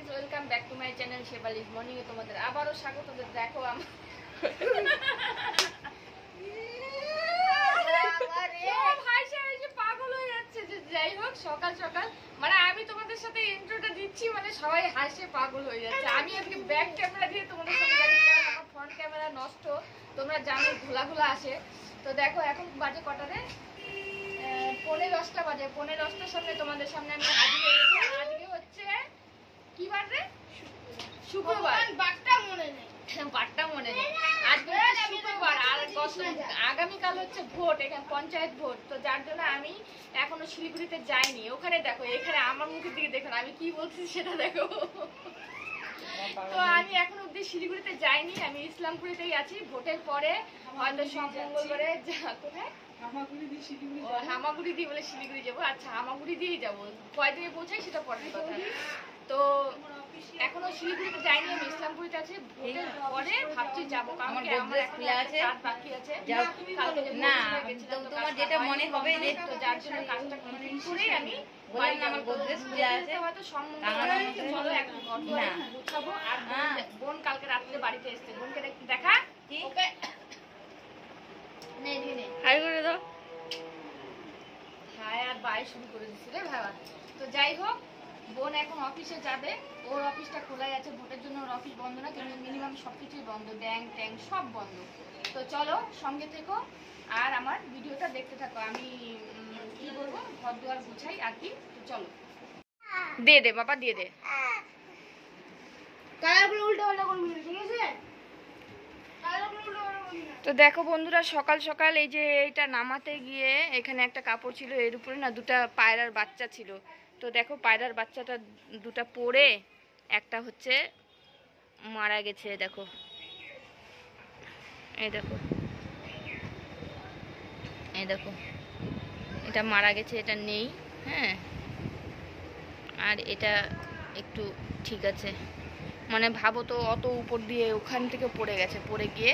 Friends welcome back to my channel शेबालिस morning এ তোমাদের আবারো স্বাগত। দেখো আমার ভাই সে পাগল হয়ে যাচ্ছে। যে যাই হোক সকাল সকাল মানে আমি তোমাদের সাথে ইন্ট্রোটা দিচ্ছি মানে সবাই হাসে পাগল হয়ে যাচ্ছে। আমি আজকে ব্যাক ক্যামেরা দিয়ে তোমাদের সাথে যাচ্ছি কারণ আমার ফ্রন্ট ক্যামেরা নষ্ট, তোমরা জানো ঘোলা ঘোলা আসে। তো দেখো এখন বাজে কটারে 10:15 বাজে। 10:15টার সামনে তোমাদের সামনে আমি হাজির হয়ে গেছি। আজকে হচ্ছে কি বার রে? শুক্রবার। বারটা মনে নেই আজকে হচ্ছে শুক্রবার আর আগামীকাল হচ্ছে ভোট, এখানে পঞ্চায়েত ভোট। তো যার জন্য আমি এখনো শিলিগুড়িতে যাইনি। ওখানে দেখো, এখানে আমার মুখের দিকে দেখো আমি কি বলছি সেটা দেখো। তো আমি এখন অব্দি শিলিগুড়িতে যাইনি, আমি ইসলামপুরিতেই আছি। ভোটের পরে হয়তো সব মঙ্গলবারে কোথায় হামাগুড়ি দিয়ে বলে শিলিগুড়ি যাবো। আচ্ছা হামাগুড়ি দিয়েই যাবো, কয়দিনে পৌঁছাই সেটা পরের কথা। তো এখনো শিলিগুড়িতে যাইনি, আমি ইসলামপুরিতে আছি। ভোটের পরে ভাবছি যাবো কারণ কি আমার এখন একটা কাজ বাকি আছে। না তোমার যেটা মনে হবে যে তো যার জন্য কাজটা কমপ্লিট করেই আমি বাড়ি আমার গোদরেজ পূজা আছে হয়তো সম্মঙ্গলবার চলো এখন ঘর দুয়ারে গুছাবো। আর বোন কালকে রাত্রে বাড়িতে এসেছে, বোনকে দেখা ওকে নেই নেই হাই করে দাও। হাই আর বাই শুরু করে দিচ্ছে রে ভাবা। তো যাই হোক বোন এখন অফিসে যাবে, ওর অফিসটা খোলাই আছে। ভোটের জন্য ওর অফিস বন্ধ না, কিন্তু মিনিমাম সবকিছুই বন্ধ, ব্যাংক ট্যাঙ্ক সব বন্ধ। তো চলো সঙ্গে থেকো আর আমার ভিডিওটা দেখতে থাকো। আমি কি বলবো ঘর দুয়ার গুছাই আর কি। তো চলো দিয়ে দে বাবা, দিয়ে দে। তো দেখো বন্ধুরা সকাল সকাল এই যে এইটা নামাতে গিয়ে এখানে একটা কাপড় ছিল, এর উপরে না দুটা পায়রার বাচ্চা ছিল। তো দেখো পায়রার বাচ্চাটা দুটা পড়ে একটা হচ্ছে মারা গেছে। দেখো এই দেখো এই দেখো এটা মারা গেছে, এটা নেই। হ্যাঁ আর এটা একটু ঠিক আছে। মানে ভাবো তো অত উপর দিয়ে ওখান থেকে পড়ে গেছে, পড়ে গিয়ে।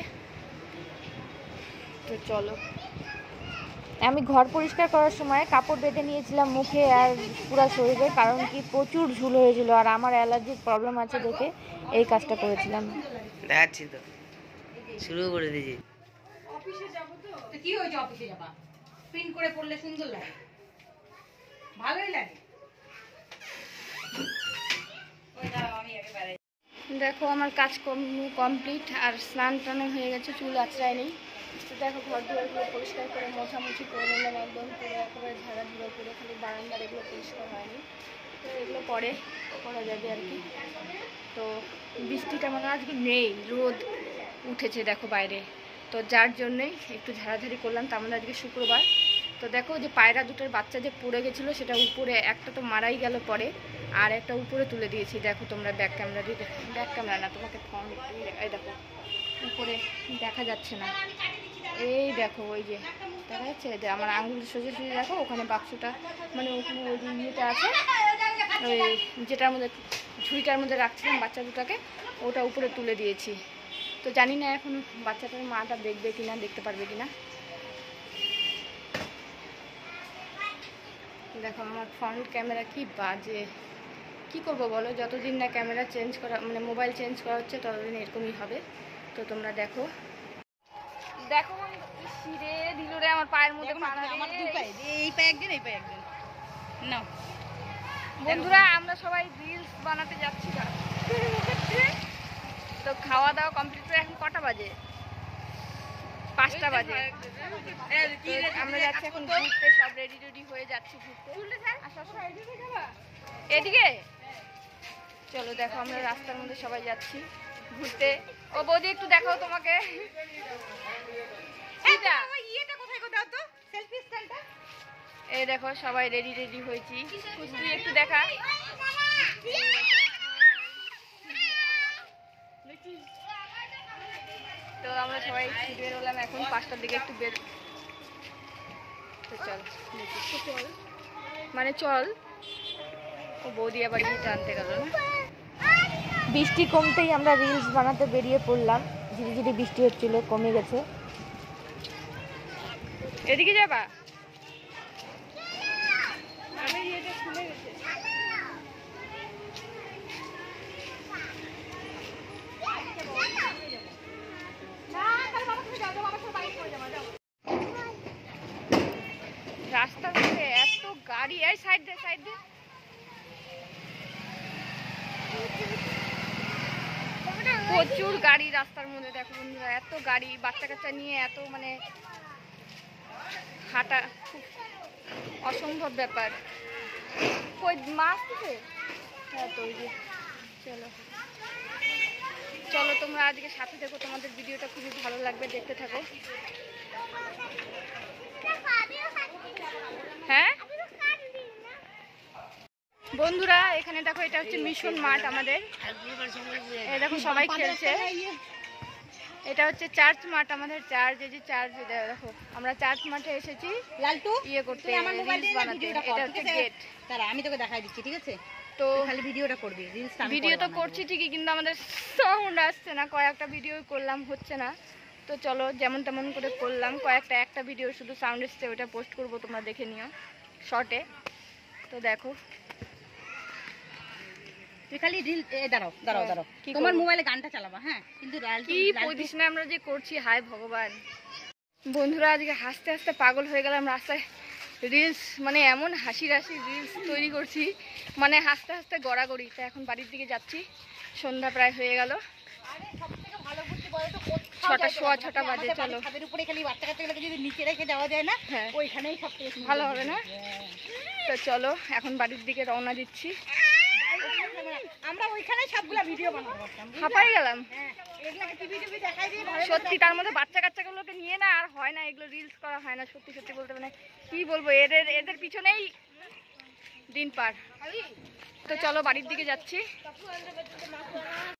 তো চলো আমি ঘর পরিষ্কার করার সময় কাপড় বেঁধে নিয়েছিলাম মুখে আর পুরো শরীরে, কারণ কি প্রচুর ঝুল হয়েছিল আর আমার অ্যালার্জির প্রবলেম আছে দেখে এই কাজটা করেছিলাম। দেখাচ্ছি তো শুরু করে দিয়েছি। অফিসে যাব তো কি হয়েছে? অফিসে যাবা প্রিন্ট করে পড়লে সুন্দর লাগে, ভালোই লাগে। দেখো আমার কাজ কমপ্লিট আর স্নান টান হয়ে গেছে, চুল আঁচড়ায়নি। তো দেখো ঘর দুয়ারগুলো পরিষ্কার করে মোছামুছি করে নিলাম একদম পুরো একেবারে ঝাড়াঝুড়ো করে, খালি বারান্দার এগুলো পরিষ্কার হয়নি। তো এগুলো পরে করা যাবে আর কি। তো বৃষ্টিটা মানে আজকে নেই, রোদ উঠেছে দেখো বাইরে। তো যার জন্যই একটু ঝাড়াঝাড়ি করলাম। তার মধ্যে আজকে শুক্রবার। তো দেখো যে পায়রা দুটোর বাচ্চা যে পড়ে গেছিলো সেটা উপরে, একটা তো মারাই গেল পরে, আর একটা উপরে তুলে দিয়েছি। দেখো তোমরা ব্যাক ক্যামেরা দিয়ে, ব্যাক ক্যামেরা না তোমাকে ফোন, এই দেখো উপরে দেখা যাচ্ছে না, এই দেখো ওই যে দেখা যাচ্ছে যে আমার আঙুল সোজা সোজা দেখো ওখানে বাক্সটা, মানে ওখানে ওই যে ইয়েটা আছে ওই যেটার মধ্যে ঝুড়িটার মধ্যে রাখছিলাম বাচ্চা দুটাকে, ওটা উপরে তুলে দিয়েছি। তো জানি না এখন বাচ্চাটার মাটা দেখবে কিনা, দেখতে পারবে কিনা। দেখো আমার ফ্রন্ট ক্যামেরা কি বাজে, কি করব বলো, যতদিন না ক্যামেরা চেঞ্জ করা মানে মোবাইল চেঞ্জ করা হচ্ছে ততদিন এরকমই হবে। তো তোমরা দেখো দেখো সিরে দিল রে আমার পায়ের মধ্যে পাড়া, আমার দুই পায়ে, এই পায়ে একদিন এই পায়ে একদিন না। বন্ধুরা আমরা সবাই রিলস বানাতে যাচ্ছি না। তো খাওয়া দাওয়া কমপ্লিট করে এখন কটা বাজে? 5টা বাজে। আমরা যাচ্ছি এখন ঘুরতে, সব রেডি রেডি হয়ে যাচ্ছি ঘুরতে। এদিকে চলো দেখো আমরা রাস্তার মধ্যে সবাই যাচ্ছি ঘুরতে। ও বৌদি একটু দেখাও তোমাকে, এই দেখো সবাই রেডি রেডি হয়েছি। তুই একটু দেখা, তো আমরা সবাই বের হলাম এখন 5টার দিকে একটু বের। তো চল মানে চল। ও বৌদি আবার ইয়ে আনতে গেল না। বৃষ্টি কমতেই আমরা রিলস বানাতে বেরিয়ে পড়লাম। ঝিরি ঝিরি বৃষ্টি হচ্ছিল, কমে গেছে। এদিকে যাবা? এই সাইড দে প্রচুর গাড়ি রাস্তার মধ্যে। দেখো বন্ধুরা, এত গাড়ি, বাচ্চা কাচ্চা নিয়ে এত মানে হাঁটা খুব অসম্ভব ব্যাপার। কই মাছ দিতে? হ্যাঁ তো চলো চলো তোমরা আজকে সাথে দেখো, তোমাদের ভিডিওটা খুবই ভালো লাগবে, দেখতে থাকো। হ্যাঁ বন্ধুরা, এখানে দেখো এটা হচ্ছে মিশন মাঠ আমাদের। এই দেখো সবাই খেলছে। এটা হচ্ছে চার্চ মাঠ আমাদের, চার্চ। এই যে চার্চ, দেখো আমরা চার্চ মাঠে এসেছি ইয়ে করতে, রিলস বানাতে। এটা হচ্ছে গেট। আমি তোকে দেখাই দিচ্ছি, ঠিক আছে? তো খালি ভিডিওটা করবি, রিলসটা আমি ভিডিও তো করছি ঠিকই, কিন্তু আমাদের সাউন্ড আসছে না। কয়েকটা ভিডিও করলাম, হচ্ছে না। তো চলো যেমন তেমন করে করলাম, একটা ভিডিও শুধু সাউন্ড এসছে, ওটা পোস্ট করবো, তোমরা দেখে নিও শর্টে। তো দেখো তুই খালি রিল দাঁড়াও তোমার মোবাইলে গানটা চালাবা, হ্যাঁ? কিন্তু কি পজিশনে আমরা যে করছি, হায় ভগবান। বন্ধুরা আজকে হাসতে হাসতে পাগল হয়ে গেলাম রাস্তায়। রিলস মানে এমন হাসির রিলস তৈরি করছি, মানে হাসতে হাসতে গড়াগড়ি। তো এখন বাড়ির দিকে যাচ্ছি, সন্ধ্যা প্রায় হয়ে গেল, 6টা বাজে। চলো ছাদের উপরে খালি বাচ্চা কাচ্চাগুলোকে যদি নিচে রেখে যাওয়া যায় না, হ্যাঁ ওইখানেই সবথেকে ভালো হবে না? তো চলো এখন বাড়ির দিকে রওনা দিচ্ছি। আমরা ওইখানে সবগুলা ভিডিও বানাতে পারতাম, হাঁপাই গেলাম টিভি দেখাই দিয়ে সত্যি। তার মধ্যে বাচ্চা কাচ্চাগুলোকে নিয়ে না আর হয় না, এগুলো রিলস করা হয় না। সত্যি সত্যি বলতে মানে কি বলবো, এদের পিছনেই দিন পার। তো চলো বাড়ির দিকে যাচ্ছি।